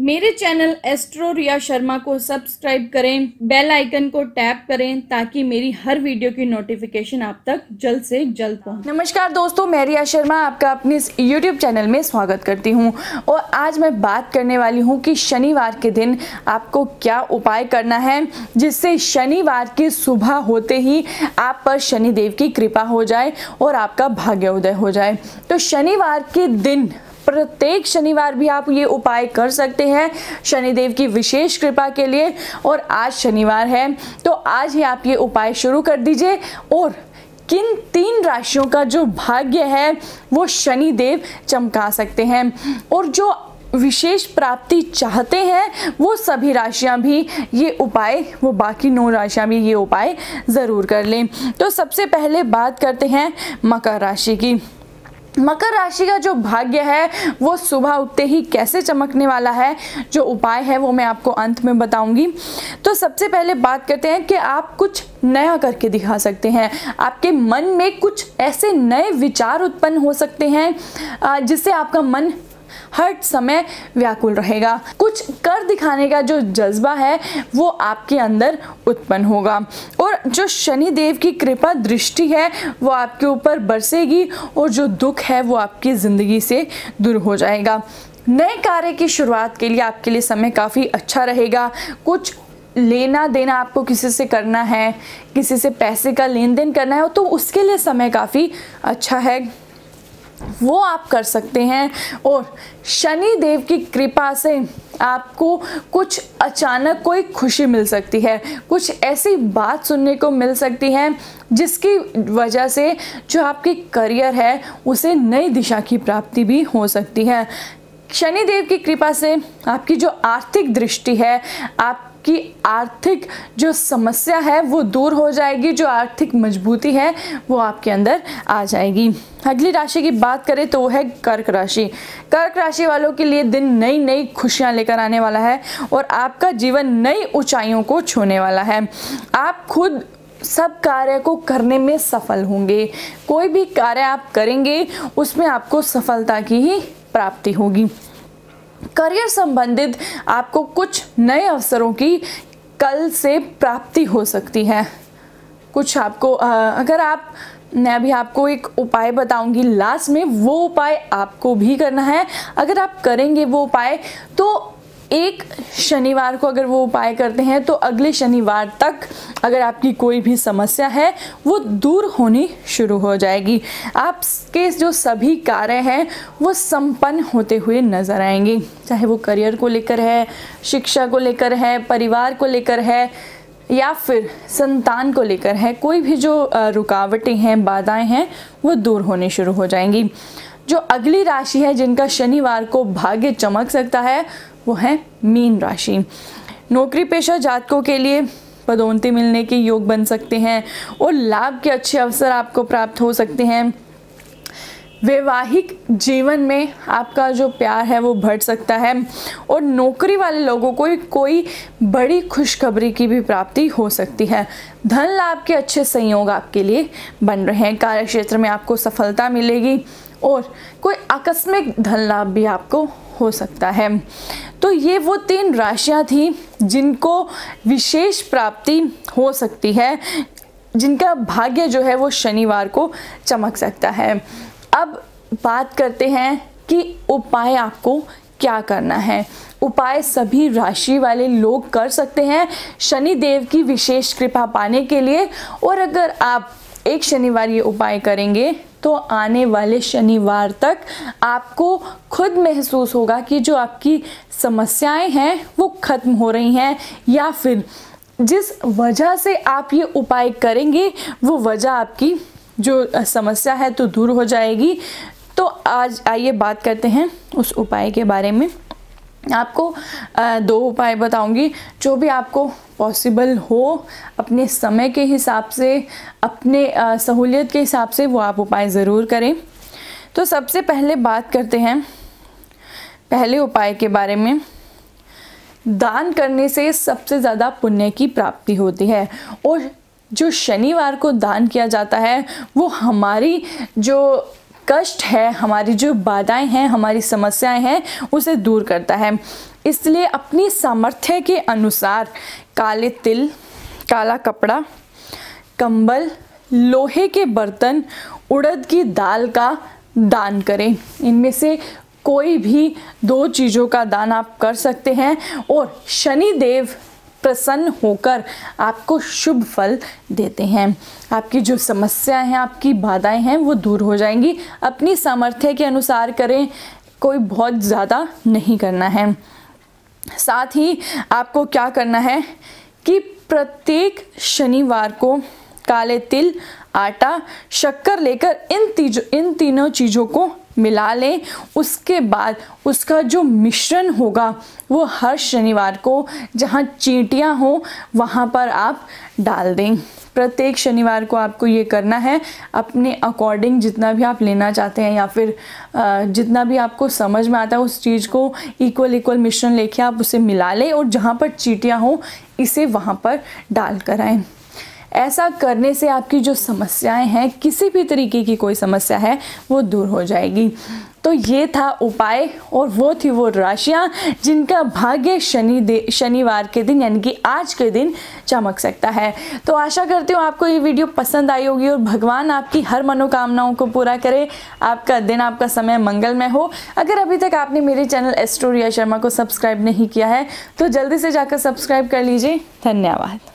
मेरे channel astro Riya Sharma को subscribe करें, बेल आइकन को टैप करें ताकि मेरी हर वीडियो की नोटिफिकेशन आप तक जल्द से जल्द पहुंचे। नमस्कार दोस्तों, मैं रिया शर्मा आपका अपने इस YouTube चैनल में स्वागत करती हूं और आज मैं बात करने वाली हूं कि शनिवार के दिन आपको क्या उपाय करना है जिससे शनिवार की सुबह होते ही आप पर शनिदेव की कृपा हो जाए और आपका भाग्योदय हो जाए। तो शनिवार के दिन प्रत्येक शनिवार भी आप ये उपाय कर सकते हैं शनिदेव की विशेष कृपा के लिए। और आज शनिवार है तो आज ही आप ये उपाय शुरू कर दीजिए और किन 3 राशियों का जो भाग्य है वो शनिदेव चमका सकते हैं और जो विशेष प्राप्ति चाहते हैं वो सभी राशियां भी ये उपाय, वो बाकी 9 राशियां भी ये उपाय ज़रूर कर लें। तो सबसे पहले बात करते हैं मकर राशि की। मकर राशि का जो भाग्य है वो सुबह उठते ही कैसे चमकने वाला है, जो उपाय है वो मैं आपको अंत में बताऊंगी। तो सबसे पहले बात करते हैं कि आप कुछ नया करके दिखा सकते हैं। आपके मन में कुछ ऐसे नए विचार उत्पन्न हो सकते हैं जिससे आपका मन हर समय व्याकुल रहेगा। कुछ कर दिखाने का जो जज्बा है वो आपके अंदर उत्पन्न होगा और जो शनिदेव की कृपा दृष्टि है वो आपके ऊपर बरसेगी और जो दुख है वो आपकी ज़िंदगी से दूर हो जाएगा। नए कार्य की शुरुआत के लिए आपके लिए समय काफ़ी अच्छा रहेगा। कुछ लेना देना आपको किसी से करना है, किसी से पैसे का लेन देन करना है तो उसके लिए समय काफ़ी अच्छा है, वो आप कर सकते हैं। और शनि देव की कृपा से आपको कुछ अचानक कोई खुशी मिल सकती है, कुछ ऐसी बात सुनने को मिल सकती है जिसकी वजह से जो आपकी करियर है उसे नई दिशा की प्राप्ति भी हो सकती है। शनि देव की कृपा से आपकी जो आर्थिक दृष्टि है, आपकी आर्थिक जो समस्या है वो दूर हो जाएगी, जो आर्थिक मजबूती है वो आपके अंदर आ जाएगी। अगली राशि की बात करें तो वो है कर्क राशि। कर्क राशि वालों के लिए दिन नई नई खुशियां लेकर आने वाला है और आपका जीवन नई ऊंचाइयों को छूने वाला है। आप खुद सब कार्य को करने में सफल होंगे। कोई भी कार्य आप करेंगे उसमें आपको सफलता की ही प्राप्ति होगी। करियर संबंधित आपको कुछ नए अवसरों की कल से प्राप्ति हो सकती है। कुछ आपको मैं अभी आपको एक उपाय बताऊंगी लास्ट में, वो उपाय आपको भी करना है। अगर आप करेंगे वो उपाय तो एक शनिवार को अगर वो उपाय करते हैं तो अगले शनिवार तक अगर आपकी कोई भी समस्या है वो दूर होनी शुरू हो जाएगी। आपके जो सभी कार्य हैं वो संपन्न होते हुए नजर आएंगे, चाहे वो करियर को लेकर है, शिक्षा को लेकर है, परिवार को लेकर है या फिर संतान को लेकर है। कोई भी जो रुकावटें हैं, बाधाएं हैं वो दूर होने शुरू हो जाएंगी। जो अगली राशि है जिनका शनिवार को भाग्य चमक सकता है वो है मीन राशि। नौकरी पेशा जातकों के लिए पदोन्नति मिलने के योग बन सकते हैं और लाभ के अच्छे अवसर आपको प्राप्त हो सकते हैं। वैवाहिक जीवन में आपका जो प्यार है वो बढ़ सकता है और नौकरी वाले लोगों को कोई बड़ी खुशखबरी की भी प्राप्ति हो सकती है। धन लाभ के अच्छे संयोग आपके लिए बन रहे हैं। कार्य क्षेत्र में आपको सफलता मिलेगी और कोई आकस्मिक धन लाभ भी आपको हो सकता है। तो ये वो 3 राशियां थी जिनको विशेष प्राप्ति हो सकती है, जिनका भाग्य जो है वो शनिवार को चमक सकता है। अब बात करते हैं कि उपाय आपको क्या करना है। उपाय सभी राशि वाले लोग कर सकते हैं शनि देव की विशेष कृपा पाने के लिए। और अगर आप एक शनिवार ये उपाय करेंगे तो आने वाले शनिवार तक आपको खुद महसूस होगा कि जो आपकी समस्याएं हैं वो खत्म हो रही हैं, या फिर जिस वजह से आप ये उपाय करेंगे वो वजह आपकी जो समस्या है तो दूर हो जाएगी। तो आज आइए बात करते हैं उस उपाय के बारे में। आपको 2 उपाय बताऊंगी, जो भी आपको पॉसिबल हो अपने समय के हिसाब से, अपने सहूलियत के हिसाब से वो आप उपाय ज़रूर करें। तो सबसे पहले बात करते हैं पहले उपाय के बारे में। दान करने से सबसे ज़्यादा पुण्य की प्राप्ति होती है और जो शनिवार को दान किया जाता है वो हमारी जो कष्ट है, हमारी जो बाधाएं हैं, हमारी समस्याएं हैं उसे दूर करता है। इसलिए अपनी सामर्थ्य के अनुसार काले तिल, काला कपड़ा, कंबल, लोहे के बर्तन, उड़द की दाल का दान करें। इनमें से कोई भी 2 चीज़ों का दान आप कर सकते हैं और शनि देव प्रसन्न होकर आपको शुभ फल देते हैं। आपकी जो समस्याएं हैं, आपकी बाधाएं हैं, वो दूर हो जाएंगी। अपनी सामर्थ्य के अनुसार करें, कोई बहुत ज़्यादा नहीं करना है। साथ ही आपको क्या करना है कि प्रत्येक शनिवार को काले तिल, आटा, शक्कर लेकर इन तीनों चीज़ों को मिला लें। उसके बाद उसका जो मिश्रण होगा वो हर शनिवार को जहाँ चींटियाँ हो वहाँ पर आप डाल दें। प्रत्येक शनिवार को आपको ये करना है। अपने अकॉर्डिंग जितना भी आप लेना चाहते हैं या फिर जितना भी आपको समझ में आता है उस चीज़ को इक्वल मिश्रण लेके आप उसे मिला लें और जहाँ पर चींटियाँ हो इसे वहाँ पर डाल कर आएँ। ऐसा करने से आपकी जो समस्याएं हैं, किसी भी तरीके की कोई समस्या है, वो दूर हो जाएगी। तो ये था उपाय और वो थी वो राशियां जिनका भाग्य शनिवार के दिन यानी कि आज के दिन चमक सकता है। तो आशा करती हूँ आपको ये वीडियो पसंद आई होगी और भगवान आपकी हर मनोकामनाओं को पूरा करे। आपका दिन, आपका समय मंगलमय हो। अगर अभी तक आपने मेरे चैनल एस्ट्रो रिया शर्मा को सब्सक्राइब नहीं किया है तो जल्दी से जाकर सब्सक्राइब कर लीजिए। धन्यवाद।